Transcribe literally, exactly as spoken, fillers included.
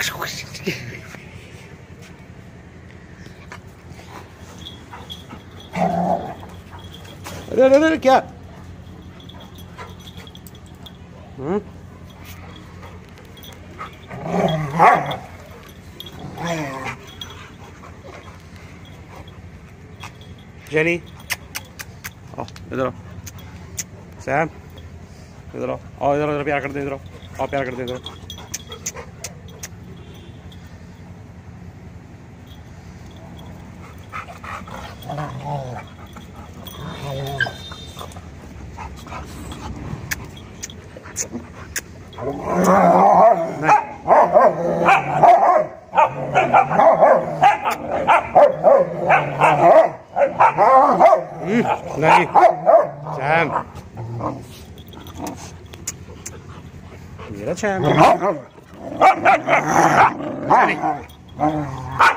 अरे अरे अरे क्या? हम्म जेनी, आओ इधर आओ। सैम इधर आओ, आओ इधर इधर प्यार कर दे, इधर आओ, आओ प्यार कर दे इधर। नहीं सैम, मेरा सैम।